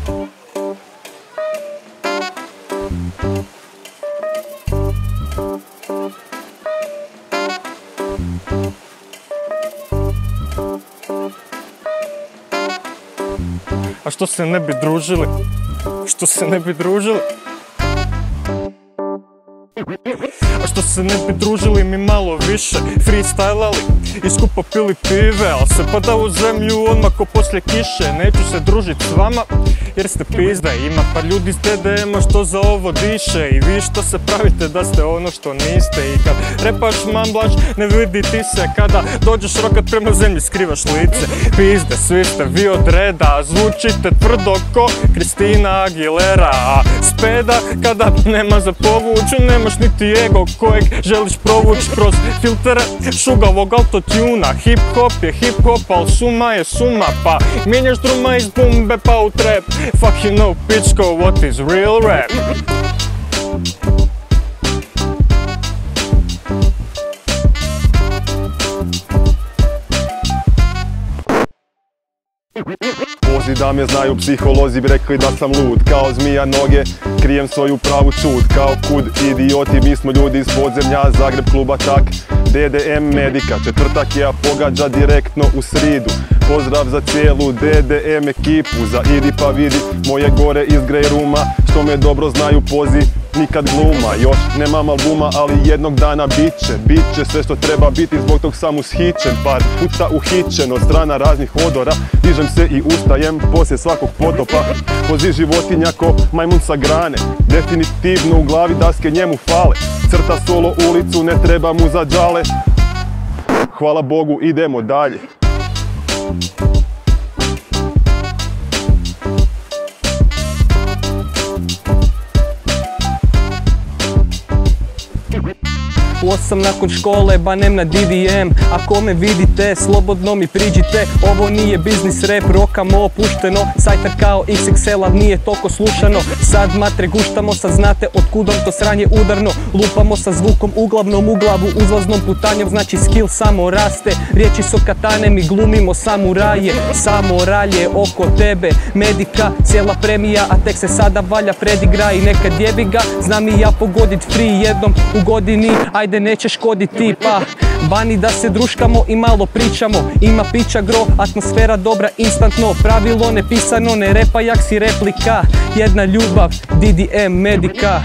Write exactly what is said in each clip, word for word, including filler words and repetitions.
A što se ne bi družili? Što se ne bi družili? A što se ne bi družili mi malo više, freestylali i skupo pili pive, al se pada u zemlju odmah ko poslije kiše. Neću se družit s vama jer ste pizda, ima par ljudi s D D M-a što za ovo diše i vi što se pravite da ste ono što niste. I kad repaš mamblaš ne vidi ti se, kada dođeš rokat prema zemlji skrivaš lice. Pizde, svi ste vi od reda, zvučite tvrdo ko Kristina Aguilera, a speda kada nema za povuću, nemaš niti ego kojeg želiš provuć kroz filtere šugavog autotuna. Hip hop je hip hop, al suma je suma, pa mijenjaš druma iz bumbe pa u trap. Fuck you know pičko, what is real rap? Vozi da me znaju psiholozi bi rekli da sam lud, kao zmija noge, krijem svoju pravu čud, kao kud idioti, mi smo ljudi iz podzemlja, Zagreb kluba tak, D D M Medika, četvrtak je, a pogađa direktno u sridu. Pozdrav za cijelu D D M ekipu, za idi pa vidi moje gore iz Grey Rooma, što me dobro znaju pozi, nikad gluma. Još nemam albuma, ali jednog dana bit će, bit će sve što treba biti, zbog tog sam ushićen, par puta uhićen od strana raznih odora, dižem se i ustajem poslije svakog potopa, vozi životinja ko majmun sa grane, definitivno u glavi daske njemu fale, crta solo ulicu, ne treba mu za džale, hvala Bogu idemo dalje. Osam nakon škole, banem na D D M. Ako me vidite, slobodno mi priđite. Ovo nije biznis rap, rokamo opušteno. Sajter kao X X L, ali nije toliko slušano. Sad matre guštamo, sad znate otkudom to sranje udarno. Lupamo sa zvukom uglavnom u glavu, uzlaznom putanjem, znači skill samo raste. Riječi su katane, mi glumimo samuraje. Samo ralje oko tebe, Medika, cijela premija, a tek se sada valja predigra i nekad jebi ga. Znam i ja pogodit free jednom u godini, ajde neće škoditi, pa vani da se druškamo i malo pričamo. Ima pića gro, atmosfera dobra instantno, pravilo nepisano, ne repa jak si replika. Jedna ljubav, D D M Medika.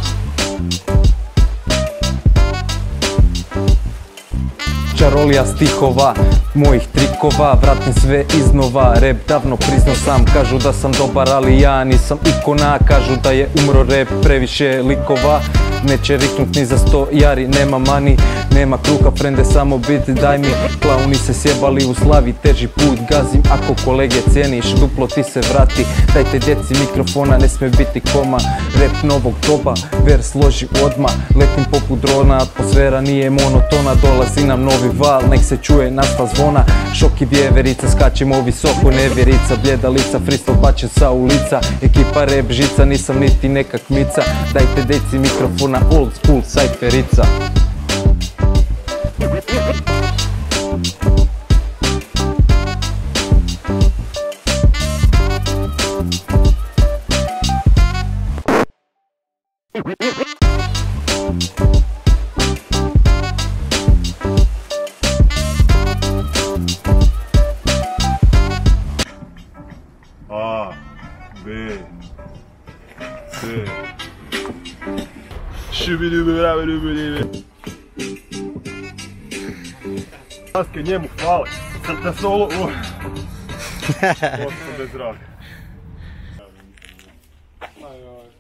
Čarolija stihova, mojih trikova, vratim sve iznova. Rap davno priznao sam, kažu da sam dobar, ali ja nisam ikona. Kažu da je umro rap, previše likova. Neće riknut ni za sto jari, nema mani, nema kruha, frende, samo bit daj mi. Klauni se sjebali u slavi, teži put gazim. Ako kolege cijeniš, duplo ti se vrati. Dajte djeci mikrofona, ne sme biti koma. Rap novog doba, vers loži odmah. Letim poput drona, atmosfera nije monotona. Dolazi nam novi val, nek se čuje nasta zvona. Šok i vjeverica, skačemo visoko, nevjerica. Bljeda lica, freestyle bačen sa ulica. Ekipa rap žica, nisam niti neka kmica. Dajte djeci mikrofona, old school sajferica. A, B, C. Daske njemu hvale, crta solo, uh. Ostao bez zraka.